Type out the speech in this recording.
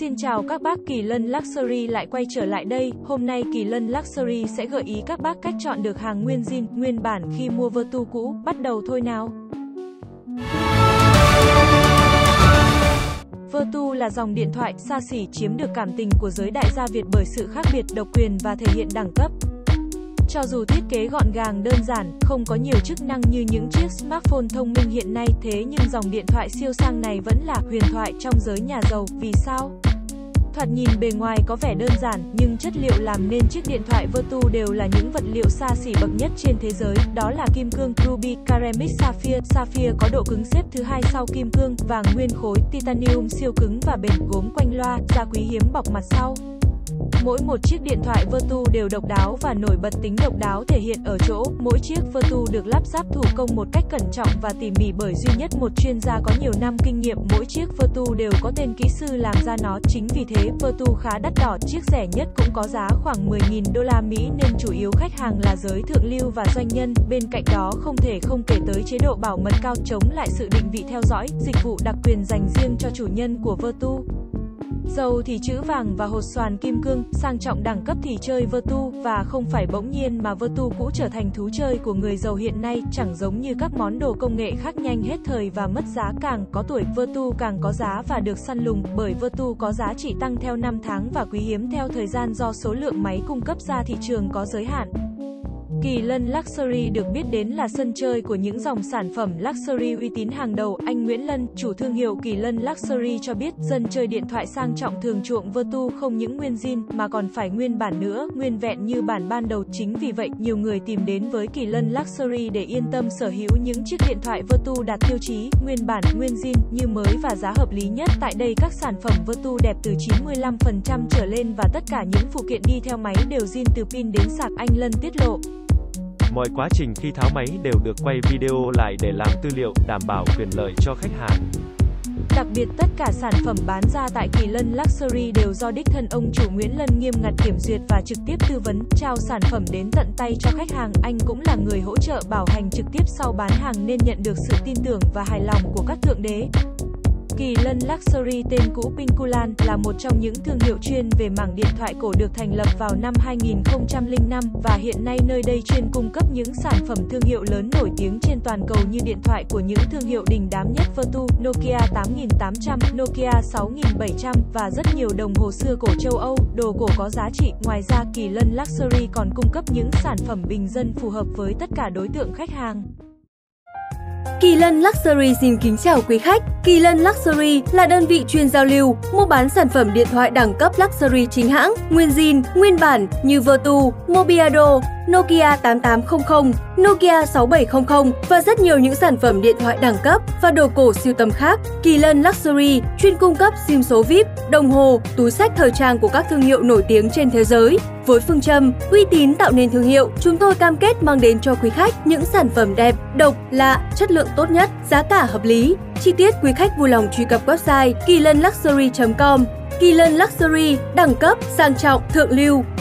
Xin chào các bác, Kỳ Lân Luxury lại quay trở lại đây. Hôm nay Kỳ Lân Luxury sẽ gợi ý các bác cách chọn được hàng nguyên zin, nguyên bản khi mua Vertu cũ. Bắt đầu thôi nào. Vertu là dòng điện thoại xa xỉ chiếm được cảm tình của giới đại gia Việt bởi sự khác biệt, độc quyền và thể hiện đẳng cấp. Cho dù thiết kế gọn gàng đơn giản, không có nhiều chức năng như những chiếc smartphone thông minh hiện nay, thế nhưng dòng điện thoại siêu sang này vẫn là huyền thoại trong giới nhà giàu. Vì sao? Thoạt nhìn bề ngoài có vẻ đơn giản, nhưng chất liệu làm nên chiếc điện thoại Vertu đều là những vật liệu xa xỉ bậc nhất trên thế giới, đó là kim cương, ruby, ceramic, sapphire. Sapphire có độ cứng xếp thứ hai sau kim cương, vàng nguyên khối, titanium siêu cứng và bền, gốm quanh loa, da quý hiếm bọc mặt sau. Mỗi một chiếc điện thoại Vertu đều độc đáo và nổi bật. Tính độc đáo thể hiện ở chỗ, mỗi chiếc Vertu được lắp ráp thủ công một cách cẩn trọng và tỉ mỉ bởi duy nhất một chuyên gia có nhiều năm kinh nghiệm. Mỗi chiếc Vertu đều có tên kỹ sư làm ra nó, chính vì thế Vertu khá đắt đỏ. Chiếc rẻ nhất cũng có giá khoảng 10.000 đô la Mỹ nên chủ yếu khách hàng là giới thượng lưu và doanh nhân. Bên cạnh đó không thể không kể tới chế độ bảo mật cao chống lại sự định vị theo dõi, dịch vụ đặc quyền dành riêng cho chủ nhân của Vertu. Giàu thì chữ vàng và hột xoàn kim cương, sang trọng đẳng cấp thì chơi Vertu, và không phải bỗng nhiên mà Vertu cũ trở thành thú chơi của người giàu hiện nay. Chẳng giống như các món đồ công nghệ khác nhanh hết thời và mất giá, càng có tuổi Vertu càng có giá và được săn lùng, bởi Vertu có giá trị tăng theo năm tháng và quý hiếm theo thời gian do số lượng máy cung cấp ra thị trường có giới hạn. Kỳ Lân Luxury được biết đến là sân chơi của những dòng sản phẩm luxury uy tín hàng đầu. Anh Nguyễn Lân, chủ thương hiệu Kỳ Lân Luxury cho biết, dân chơi điện thoại sang trọng thường chuộng Vertu không những nguyên zin mà còn phải nguyên bản nữa, nguyên vẹn như bản ban đầu. Chính vì vậy, nhiều người tìm đến với Kỳ Lân Luxury để yên tâm sở hữu những chiếc điện thoại Vertu đạt tiêu chí nguyên bản, nguyên zin, như mới và giá hợp lý nhất. Tại đây các sản phẩm Vertu đẹp từ 95% trở lên và tất cả những phụ kiện đi theo máy đều zin từ pin đến sạc, anh Lân tiết lộ. Mọi quá trình khi tháo máy đều được quay video lại để làm tư liệu, đảm bảo quyền lợi cho khách hàng. Đặc biệt tất cả sản phẩm bán ra tại Kỳ Lân Luxury đều do đích thân ông chủ Nguyễn Lân nghiêm ngặt kiểm duyệt và trực tiếp tư vấn, trao sản phẩm đến tận tay cho khách hàng. Anh cũng là người hỗ trợ bảo hành trực tiếp sau bán hàng nên nhận được sự tin tưởng và hài lòng của các thượng đế. Kỳ Lân Luxury tên cũ Pinkulan là một trong những thương hiệu chuyên về mảng điện thoại cổ được thành lập vào năm 2005 và hiện nay nơi đây chuyên cung cấp những sản phẩm thương hiệu lớn nổi tiếng trên toàn cầu như điện thoại của những thương hiệu đình đám nhất Vertu, Nokia 8800, Nokia 6700 và rất nhiều đồng hồ xưa cổ châu Âu, đồ cổ có giá trị. Ngoài ra Kỳ Lân Luxury còn cung cấp những sản phẩm bình dân phù hợp với tất cả đối tượng khách hàng. Kỳ Lân Luxury xin kính chào quý khách. Kỳ Lân Luxury là đơn vị chuyên giao lưu, mua bán sản phẩm điện thoại đẳng cấp luxury chính hãng, nguyên zin, nguyên bản như Vertu, Mobiado, Nokia 8800, Nokia 6700 và rất nhiều những sản phẩm điện thoại đẳng cấp và đồ cổ sưu tầm khác. Kỳ Lân Luxury chuyên cung cấp sim số VIP, đồng hồ, túi xách thời trang của các thương hiệu nổi tiếng trên thế giới. Với phương châm uy tín tạo nên thương hiệu, chúng tôi cam kết mang đến cho quý khách những sản phẩm đẹp, độc, lạ, chất lượng tốt nhất, giá cả hợp lý. Chi tiết quý khách vui lòng truy cập website kilânluxury.com. Kỳ Lân Luxury, đẳng cấp, sang trọng, thượng lưu.